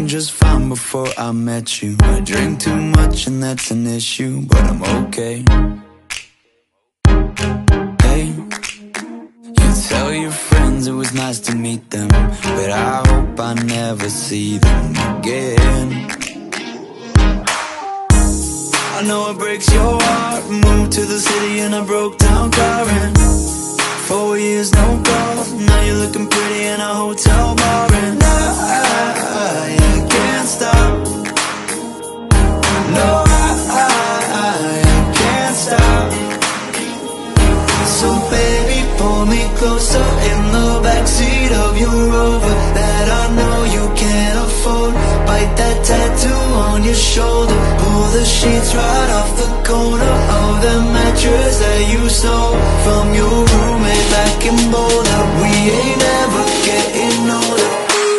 doing just fine before I met you. I drink too much and that's an issue, but I'm okay. Hey, you tell your friends it was nice to meet them, but I hope I never see them again. I know it breaks your heart. Moved to the city in a broke down car, and 4 years no calls. Now you're looking pretty in a hotel bar, and I can't stop. No, I can't stop. So baby, pull me closer in the backseat of your Rover that I know you can't afford. Bite that tattoo on your shoulder. Pull the sheets right off the corner of the mattress that you stole from your roommate back in Boulder. We ain't ever getting older.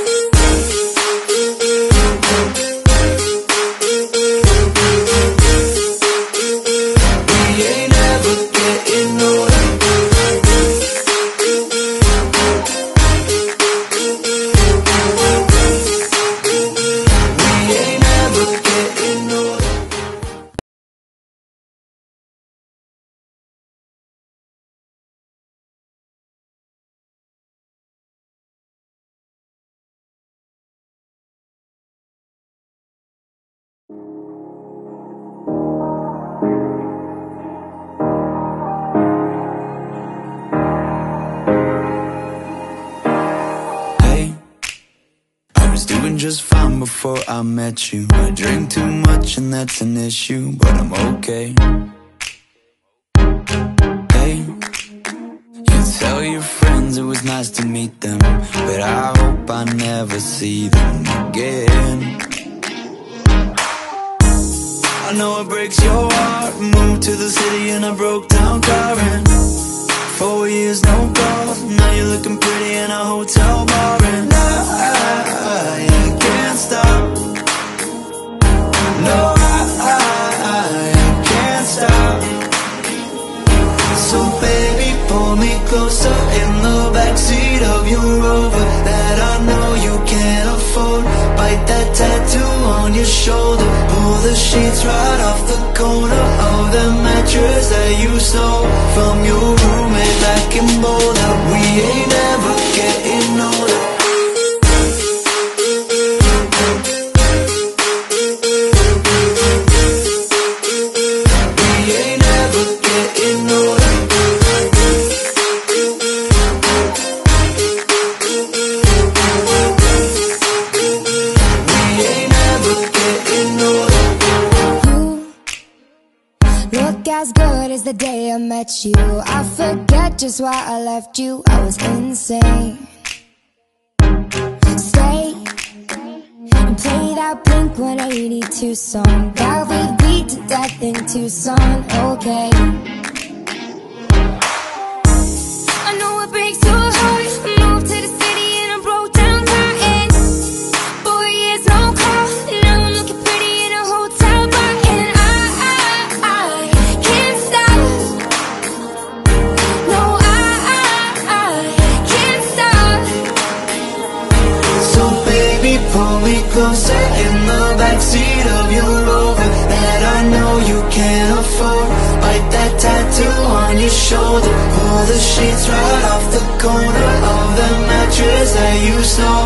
We ain't ever getting older. We ain't ever getting older. Hey, I was doing just fine before I met you. I drink too much and that's an issue, but I'm okay. Hey, you tell your friends it was nice to meet them, but I hope I never see them again. I know it breaks your heart. Moved to the city in a broke down car, and 4 years no calls. Now you're looking pretty in a hotel bar, and I can't stop. No, I can't stop. So baby, pull me closer in the backseat of your Rover that I know you can't afford. Bite that tattoo on your shoulder. Pull the sheets right off the corner of the mattress that you stole from your roommate back in Boulder. We ain't ever getting older. We ain't ever getting older. We ain't ever getting older. Look as good as the day I met you. I forget just why I left you. I was insane. Stay and play that Blink-182 song that we beat to death in Tucson. Okay, I know it breaks your heart. Moved to the city in a broke down car, and 4 years no call. Now I'm looking pretty in a hotel bar, and I can't stop. No, I can't stop. So baby, pull me closer in the backseat of your Rover that I know you can't afford. Bite that tattoo on your shoulder. Pull the sheets right off the corner of the mattress that you stole